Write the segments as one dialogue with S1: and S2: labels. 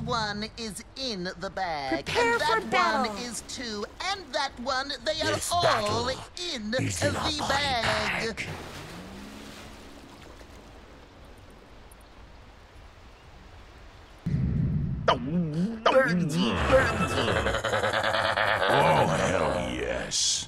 S1: one is in the bag.
S2: Prepare
S1: and that
S2: for battle.
S1: one is two. And that one, they are
S3: This
S1: all
S3: battle
S1: in
S3: is in
S1: the
S3: a body
S1: bag.
S3: Oh, hell yes.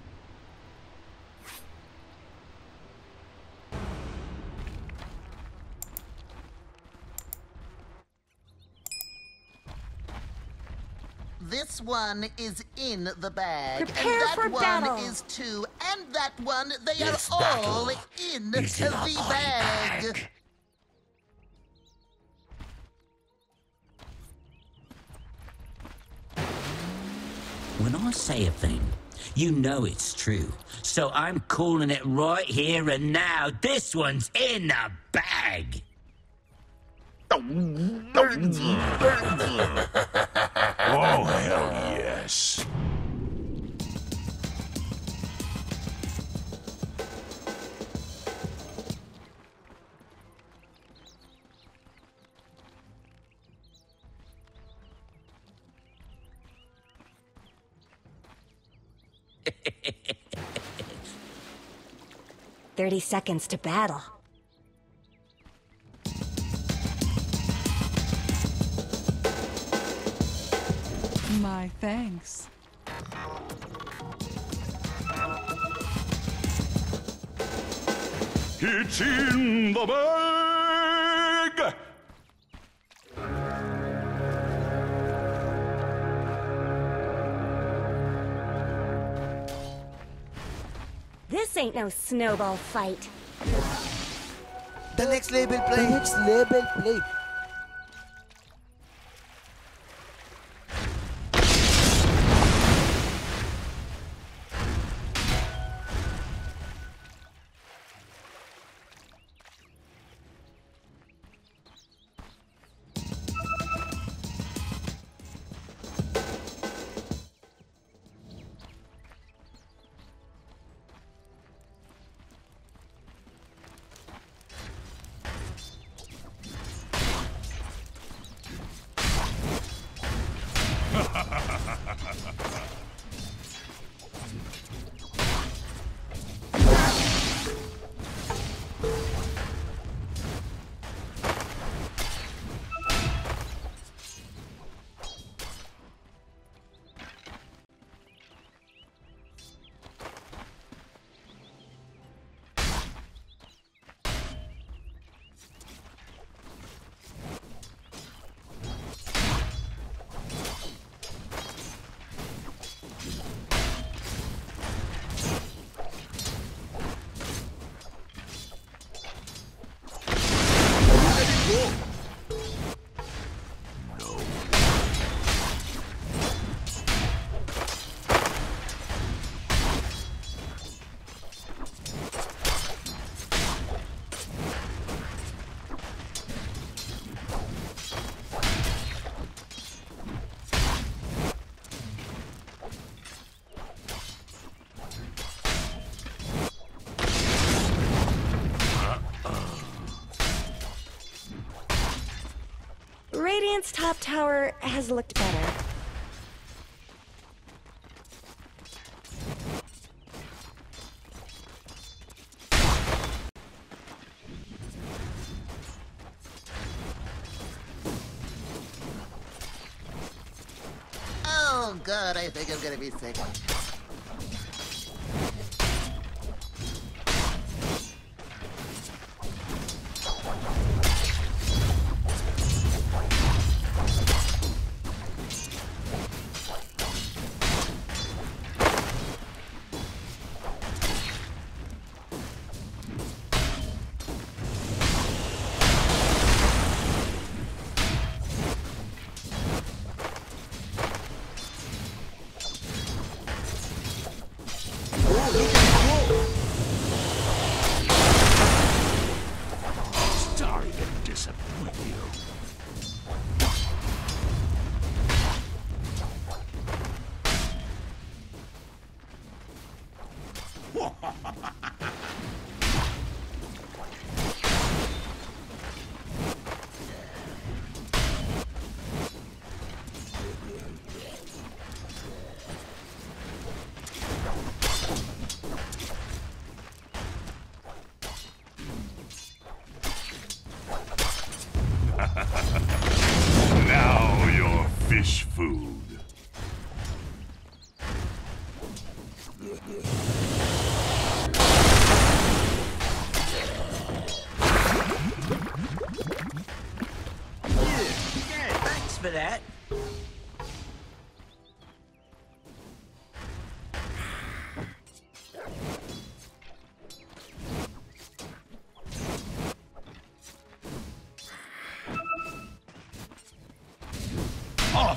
S1: This one is in the bag.
S2: Prepare
S1: and that
S2: for
S1: one
S2: battle.
S1: is two. And that one, they
S3: This
S1: are all
S3: battle
S1: in
S3: is in a
S1: the
S3: body
S1: bag.
S3: bag.
S4: When I say a thing, you know it's true. So I'm calling it right here and now. This one's in the bag.
S3: Oh, hell yes.
S2: "30 seconds to battle."
S5: My thanks.
S3: It's in the bag!
S2: This ain't no snowball fight.
S6: The next label play. The next label play.
S2: Radiant's top tower has looked better.
S1: Oh, God, I think I'm gonna be sick.
S3: Sorry to disappoint you.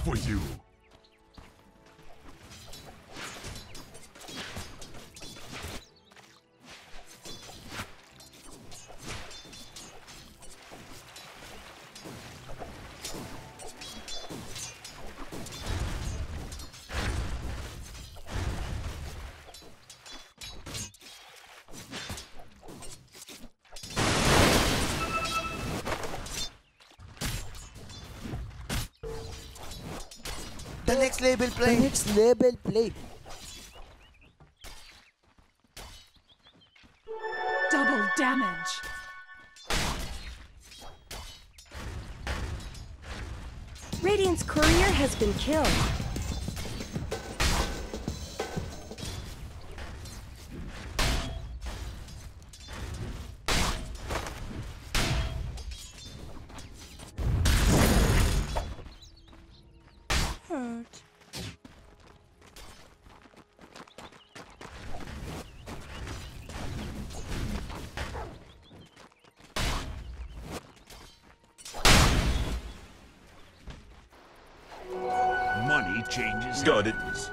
S3: for you.
S6: The next level play.
S7: The next level play.
S5: Double damage.
S2: Radiant's courier has been killed.
S5: Hurt.
S3: Money changes
S8: Got it.
S3: hands.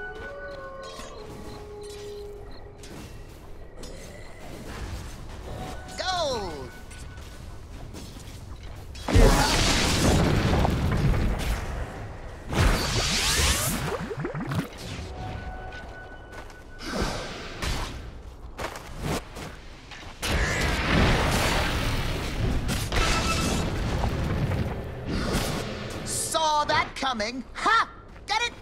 S1: Gold! Saw that coming. Ha! Get it?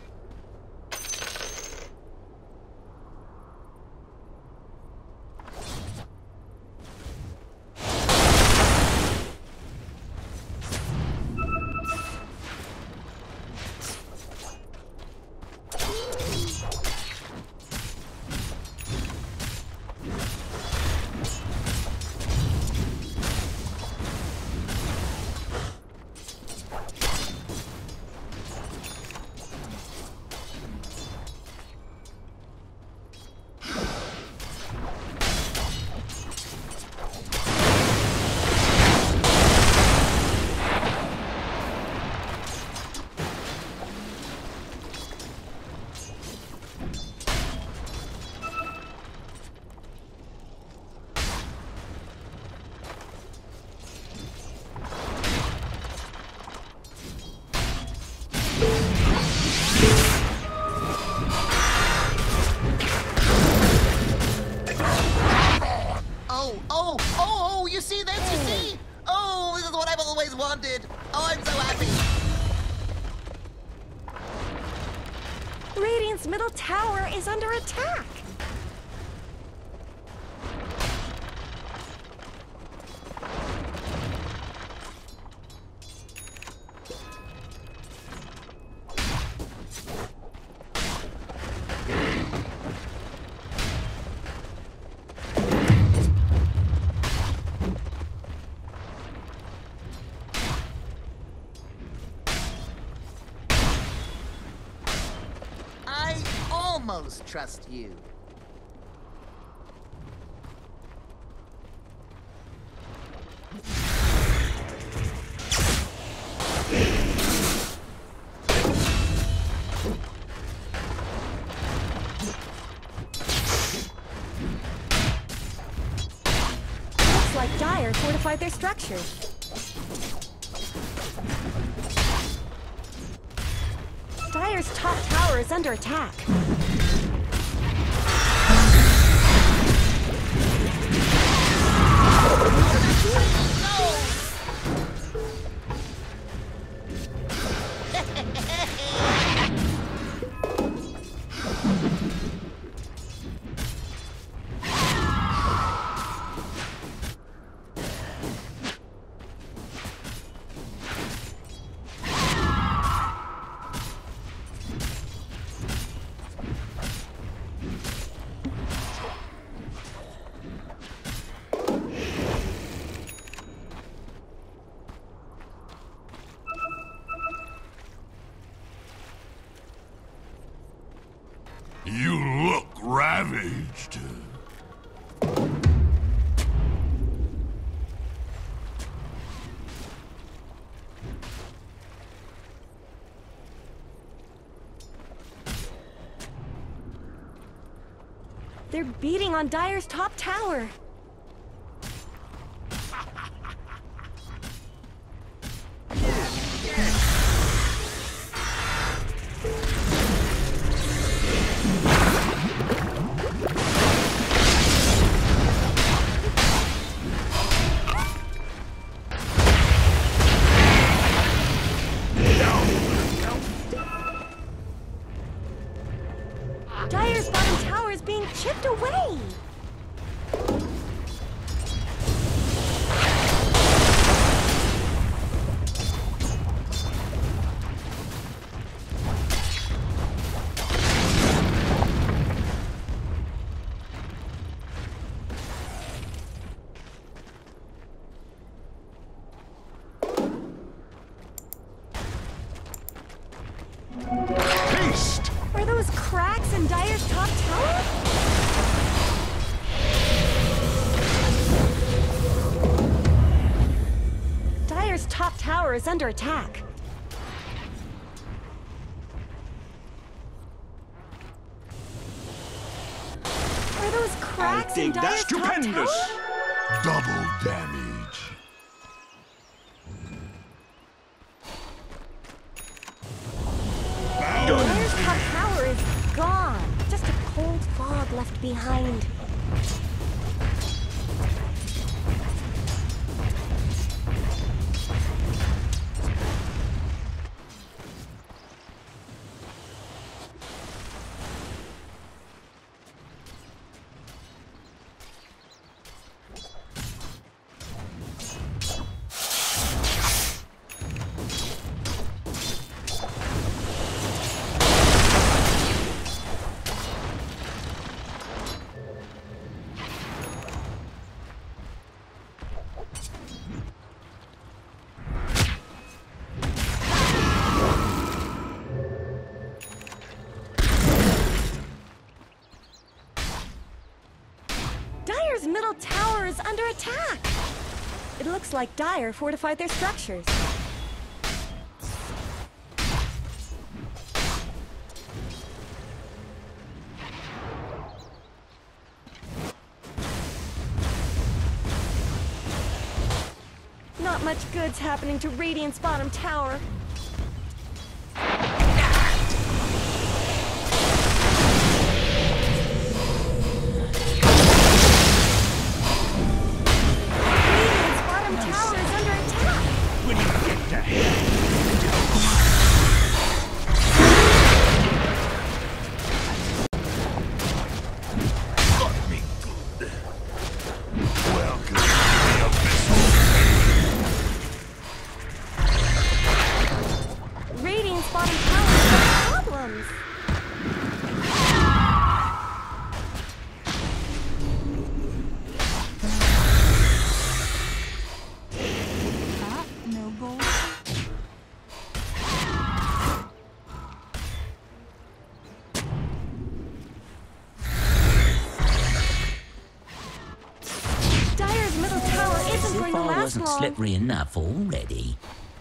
S1: Oh, you see this? You see? Oh, this is what I've always wanted. Oh, I'm so happy.
S2: Radiant's middle tower is under attack.
S1: I almost trust you.
S2: Looks like Dire fortified their structures. Dire's top tower is under attack.
S3: You look ravaged.
S2: They're beating on Dire's top tower. Dire's bottom tower is being chipped away!
S3: Haste!
S2: Are those cracks in Dire's top tower? Dire's top tower is under attack. Are those cracks in Dire's top tower?
S3: Double damage.
S2: Dire's top tower is gone. Just a cold fog left behind. Dire's middle tower is under attack. It looks like Dire fortified their structures. Not much good's happening to Radiant's bottom tower. Radiant's bottom tower is under attack.
S3: When you get to hell. Got me good. Welcome to the abyssal.
S2: Radiant's bottom tower has problems.
S5: That noble.
S2: Dire's middle tower isn't
S4: If
S2: going to
S4: I
S2: last
S4: wasn't
S2: long.
S4: slippery enough already.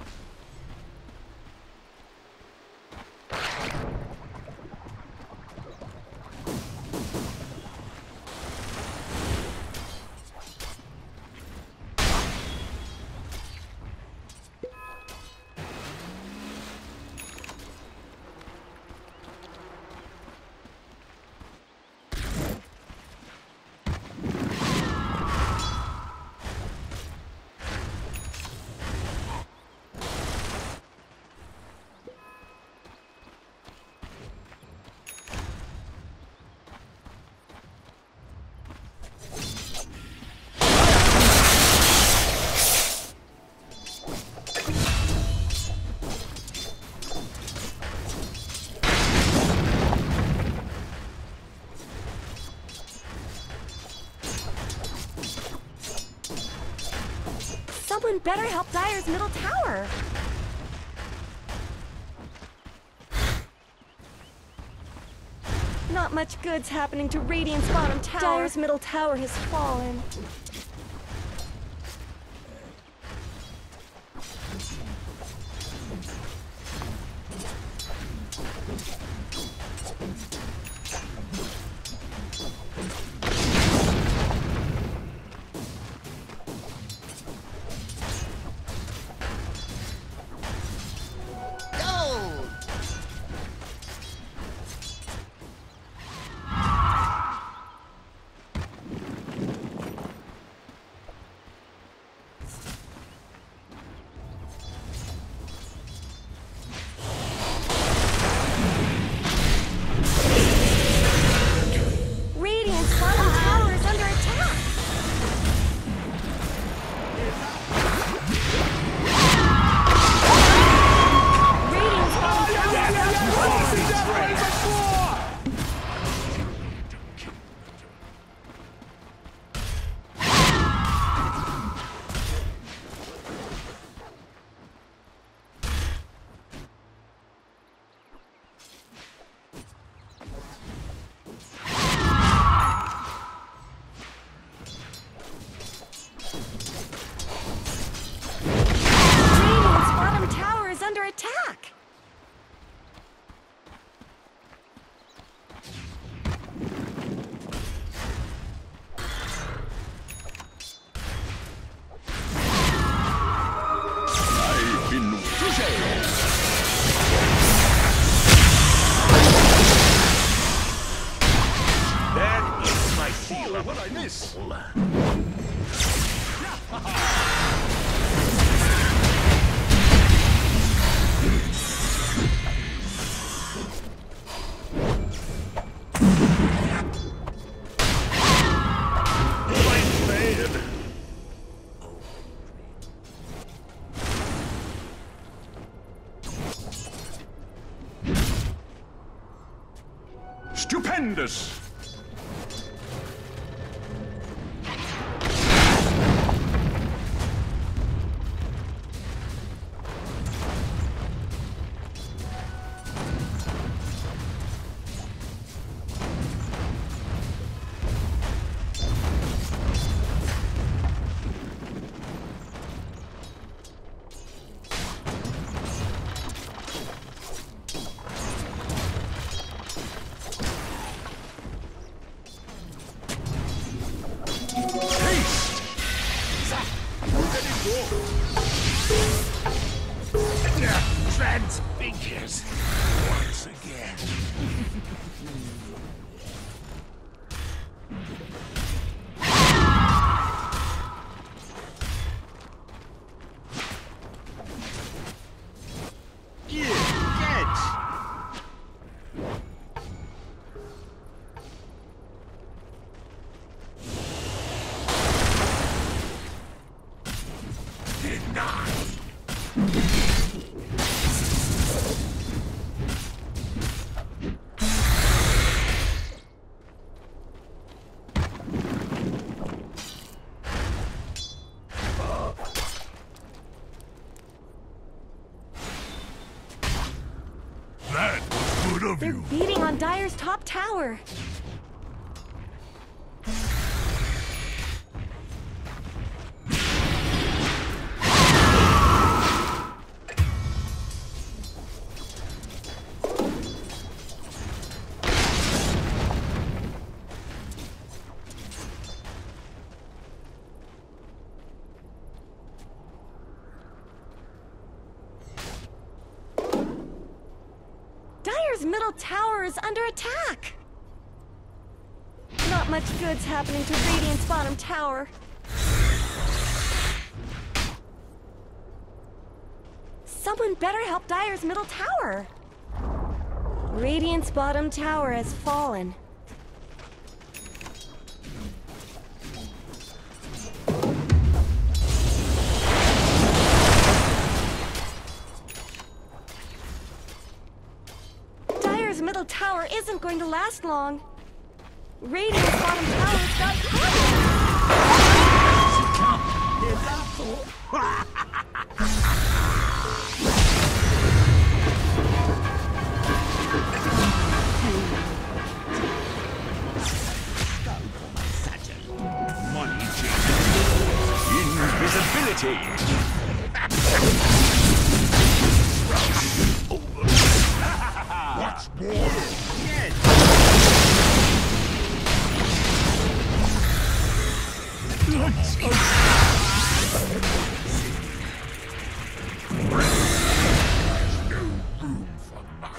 S2: Someone better help Dire's middle tower. Not much good's happening to Radiant's bottom tower. Dire's middle tower has fallen.
S3: Seal what I miss. Stupendous! Transfigures once again.
S2: They're beating on Dire's top tower. Dire's middle tower is under attack! Not much good's happening to Radiant's bottom tower. Someone better help Dire's middle tower! Radiant's bottom tower has fallen. Dire's middle tower isn't going to last long. Radiant's bottom tower's got
S3: Money changes. Invisibility. What's more? Let's go. There's no room for mine.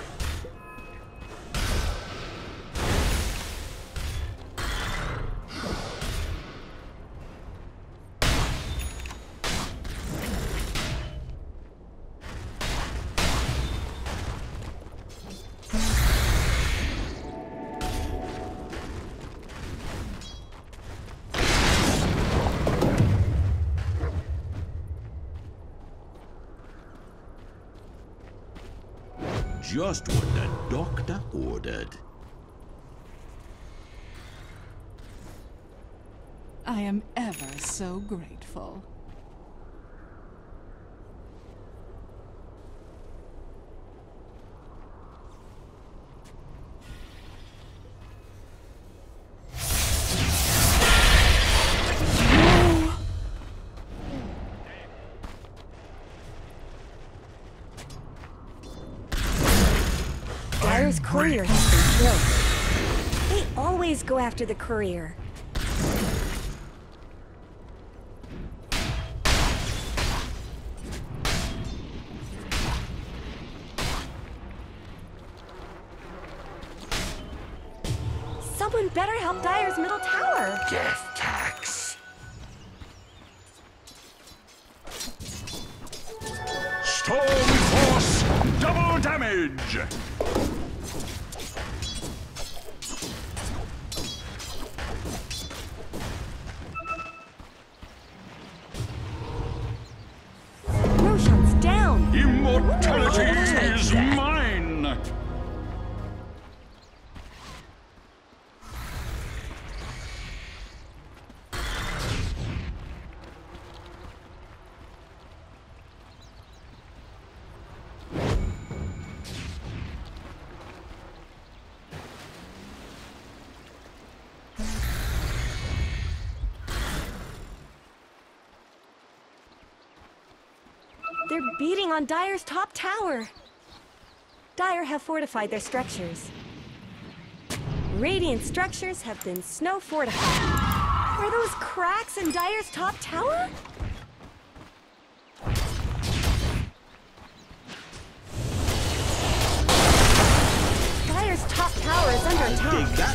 S3: Just what the doctor ordered.
S5: I am ever so grateful.
S2: Dire's courier has been killed. They always go after the courier. Someone better help Dire's middle tower.
S3: Death tax. Storm Force, double damage.
S2: Roshan's down.
S3: Immortality is mine.
S2: They're beating on Dire's top tower. Dire have fortified their structures. Radiant structures have been snow fortified. Are those cracks in Dire's top tower? Dire's top tower is under attack.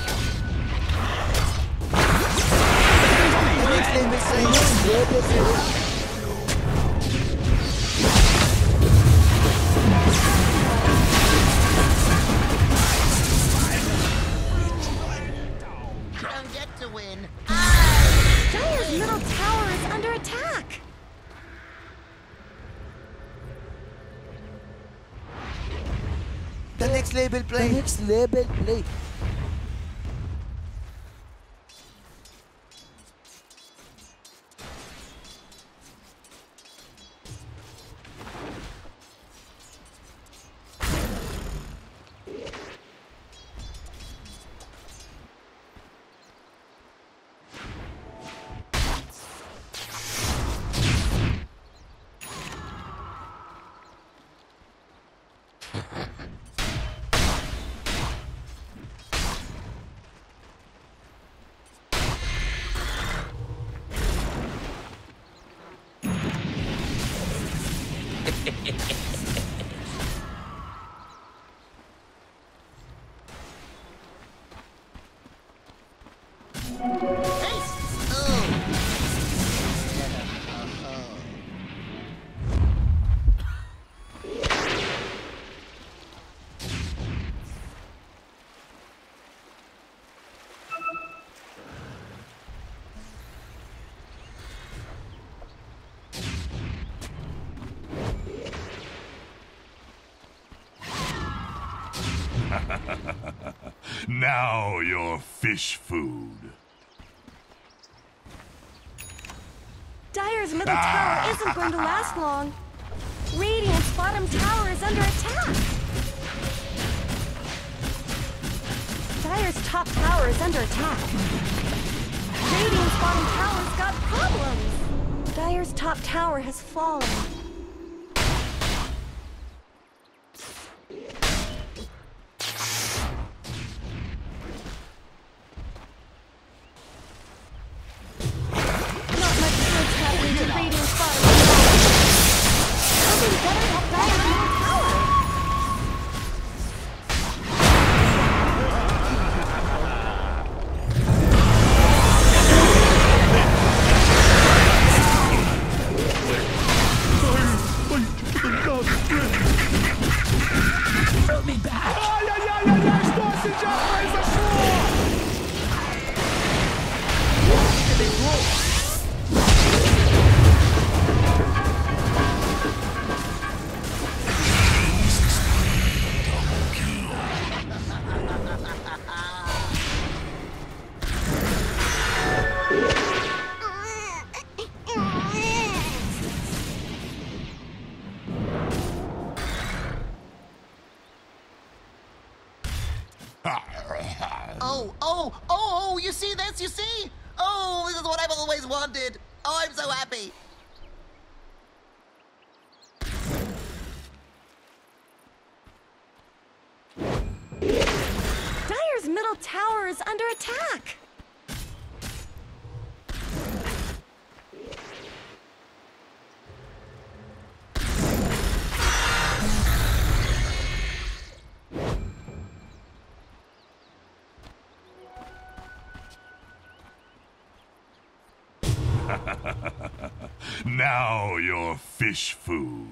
S1: Don't get to win.
S2: Dire's middle tower is under attack.
S6: The next label play. The next label play.
S3: Now you're fish food.
S2: Dire's middle tower isn't going to last long. Radiant's bottom tower is under attack. Dire's top tower is under attack. Radiant's bottom tower's got problems. Dire's top tower has fallen.
S1: Oh, you see this? You see? Oh, this is what I've always wanted. Oh, I'm so happy.
S2: Dire's middle tower is under attack.
S3: Now you're fish food.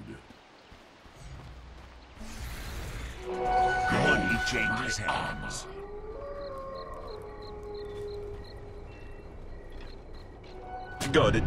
S4: Money changes hands.
S7: Got it.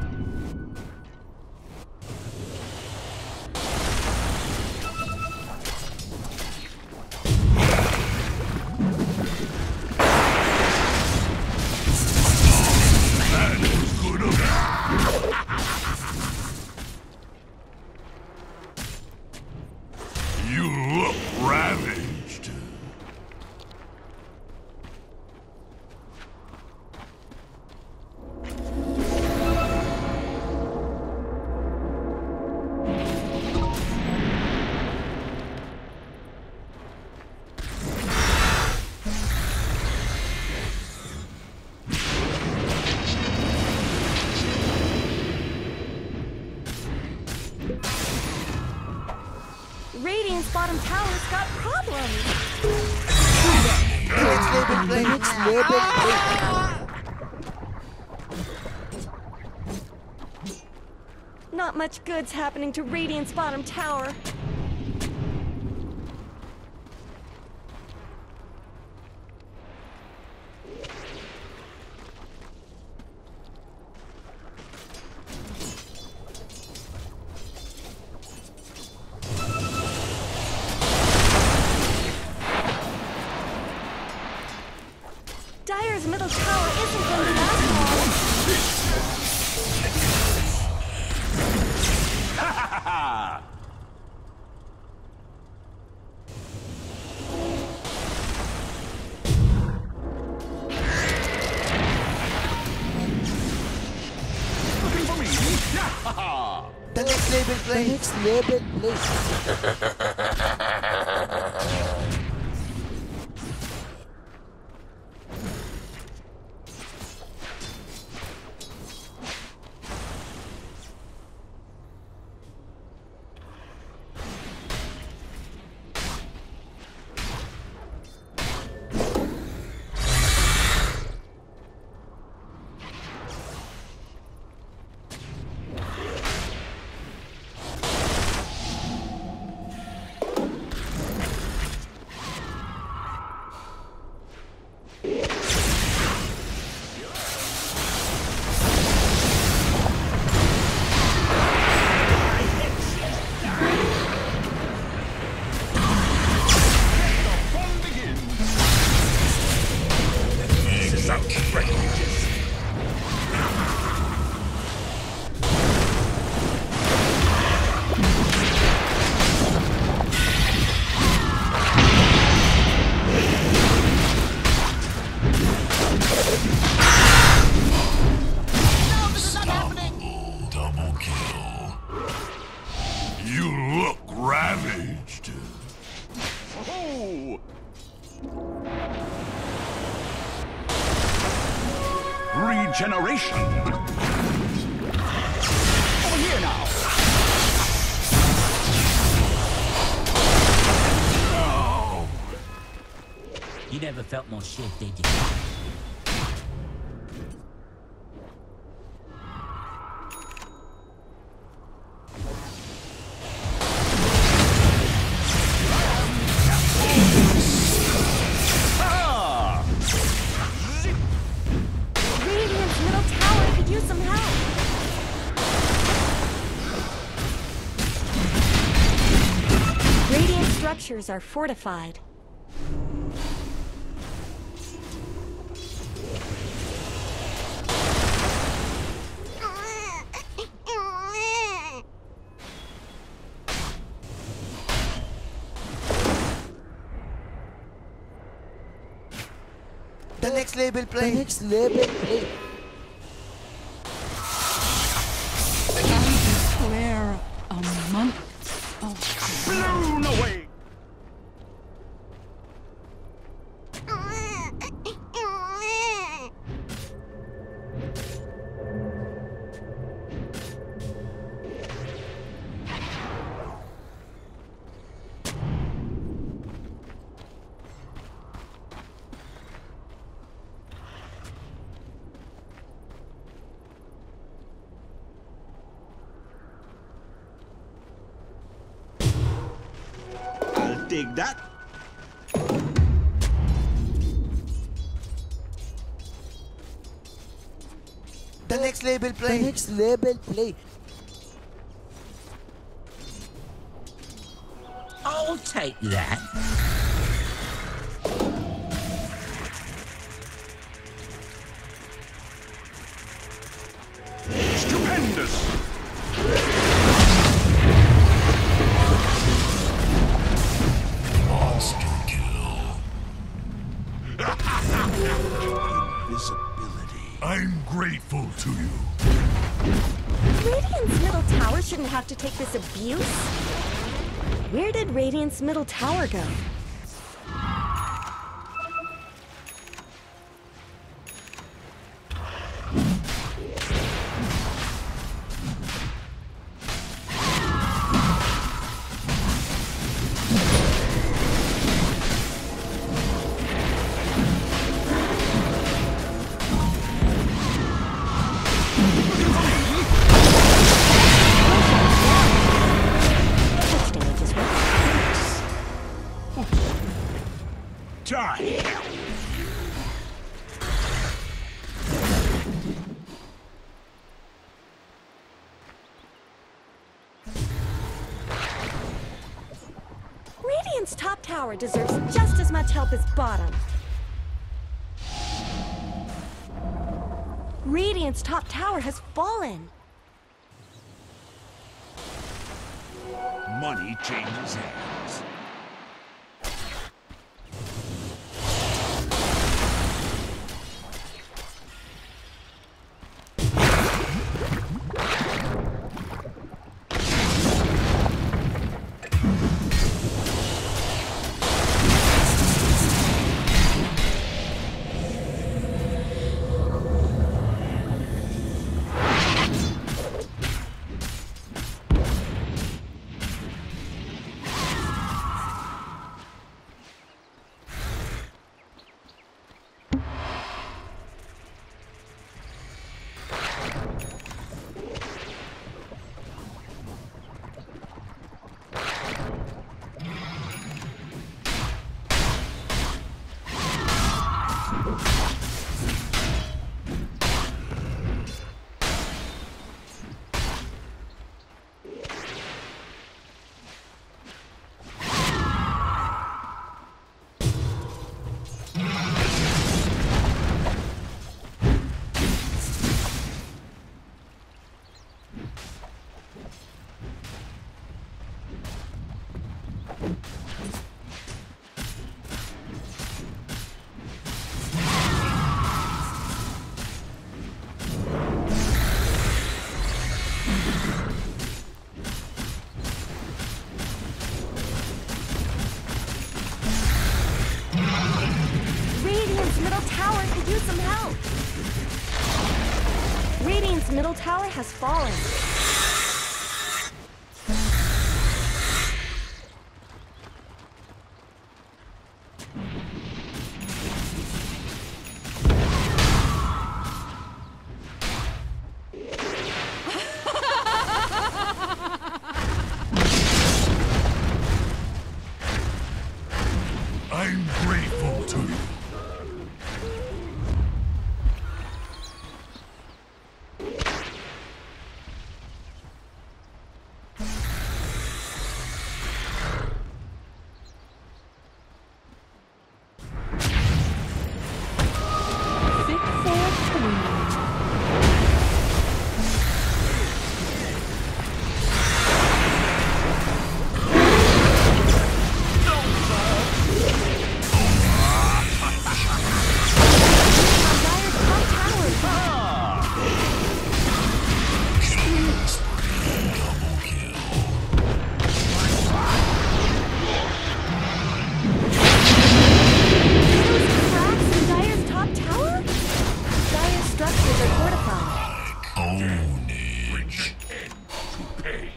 S3: You look ravaged.
S2: Radiant's bottom tower's got problems.
S6: The next level play.
S2: Not much good's happening to Radiant's bottom tower. Dire's middle tower isn't going to last long.
S6: The next level play. The next level play.
S1: No, this is not happening!
S3: Double kill. You look ravaged.
S7: Oh! Regeneration. Over here now.
S4: You never felt more shit, did you?
S2: Radiant's middle tower could use some help. Radiant structures are fortified.
S6: The next level play. The next level play.
S5: Declare a month of
S7: Blown away. Dig that.
S6: The next level play. The next level play.
S4: I'll take that.
S7: Stupendous.
S3: Monster kill.
S7: Invisibility.
S3: I'm grateful to you.
S2: Radiant's middle tower shouldn't have to take this abuse. Where did Radiant's middle tower go?
S7: Die.
S2: Radiant's top tower deserves just as much help as bottom. Radiant's top tower has fallen.
S7: Money changes hands.
S2: Radiant's middle tower could use some help. Radiant's middle tower has fallen.
S3: I'm grateful to you.
S5: Fit for three.
S2: Dire's top tower. Those cracks in Dire's top tower? Dire's structures are fortified.
S3: Ownage.
S7: Pain.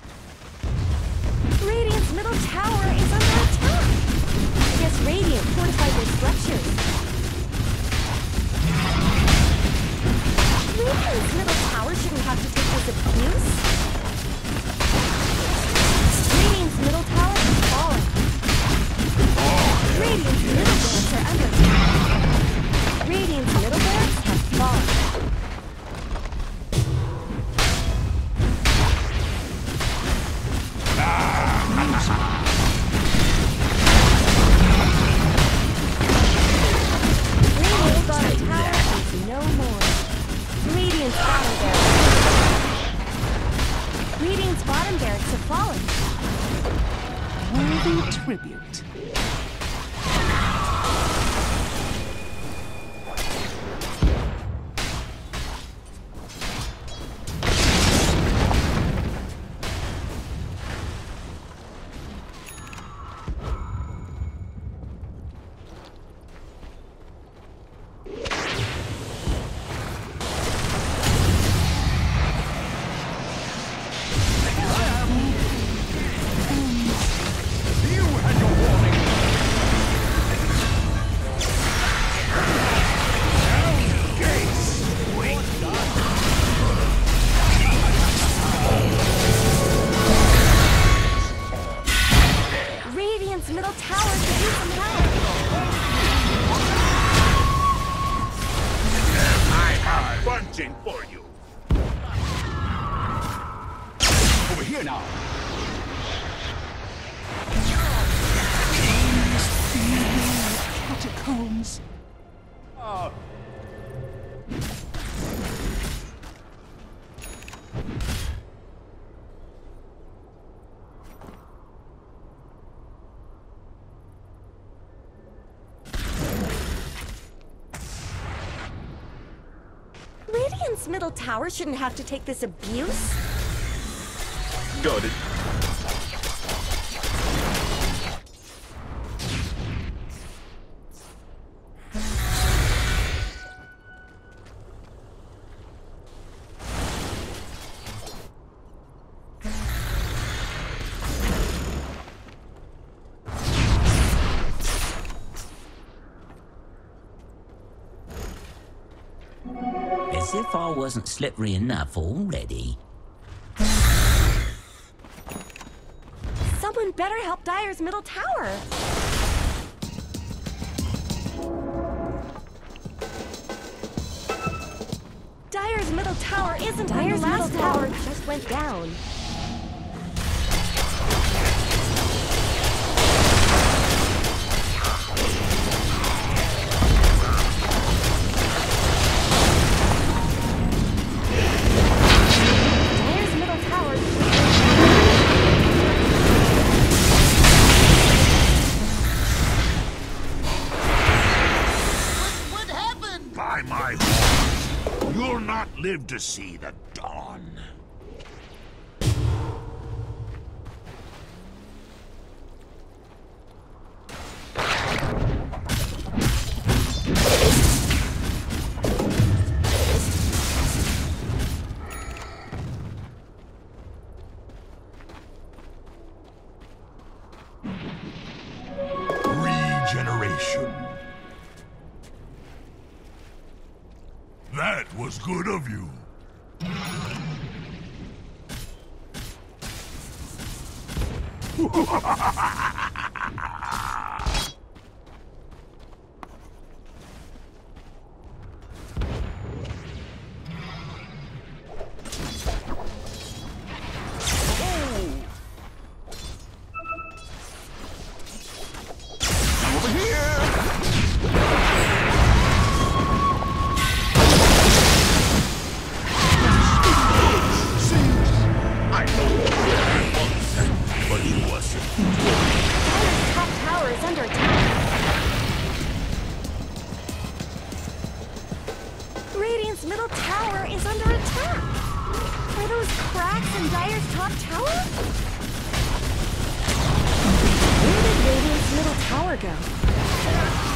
S2: Radiant's middle tower is under attack. I guess Radiant fortified this abuse? Radiant's middle tower has fallen. Radiant's middle barracks are under attack. Radiant's middle barracks have fallen. Radiant's bottom tower is no more. Radiant's bottom barracks. Radiant's bottom barracks have fallen.
S5: Worthy tribute.
S2: Radiant's middle tower could use some help.
S7: I have bunting for you. Over here now.
S5: Catacombs.
S2: Radiant's middle tower shouldn't have to take this abuse.
S7: Got it.
S4: As if I wasn't slippery enough already.
S2: Someone better help Dire's middle tower. Dire's middle tower isn't Dire's middle tower just went down. Dire's middle tower.
S1: What happened?
S7: By my horns, you'll not live to see the dawn. Regeneration. That was good of you. Over here! I know he was, but he wasn't.
S2: Dire's top tower is under attack. Radiant's middle tower is under attack. Are those cracks in Dire's top tower? Where did Radiant's middle tower go?